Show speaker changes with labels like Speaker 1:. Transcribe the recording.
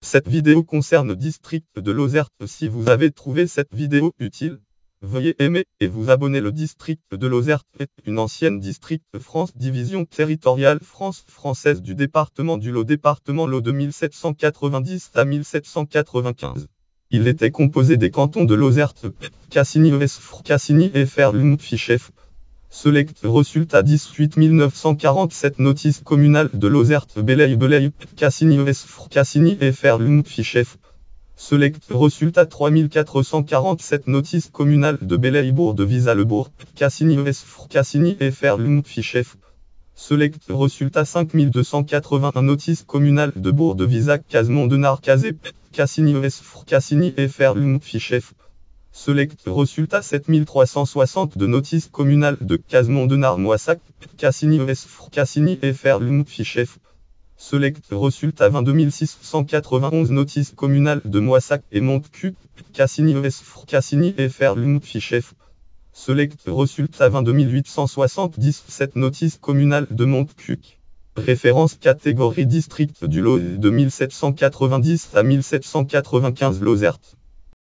Speaker 1: Cette vidéo concerne district de Lozère. Si vous avez trouvé cette vidéo utile, veuillez aimer et vous abonner. Le district de Lozère est une ancienne district France division territoriale France française du département du Lot. Département Lot de 1790 à 1795. Il était composé des cantons de Lozère, Cassigny, Esfr, Cassigny et Ferlum-Fichef. Select résultat 18 947 notice communale de Lozère, Belley, Cassigny, Esfr, Cassigny et Ferlum-Fichef. Select résultat 3447 notice communale de Belley-Bourg de Visa-le-Bourg, Cassigny, Esfr, Cassigny et Ferlum-Fichef. Select résultat 5281 notice communale de Bourg de Visac, Casemont-de-Nard, Cazé, Cassigny, Esfr, Cassigny et Ferlum-Fichef. Select résultat 7360 de notice communale de Casemont-de-Nard, Moissac, Cassigny, Esfr, Cassigny et Ferlum-Fichef. Select résultat 22 691 notice communale de Moissac et Montcuq, Cassigny, Esfr, Cassigny et Ferlum-Fichef. Select résultat 22 877 notice communale de Montcuq. Référence catégorie district du Lot de 1790 à 1795 Lozère.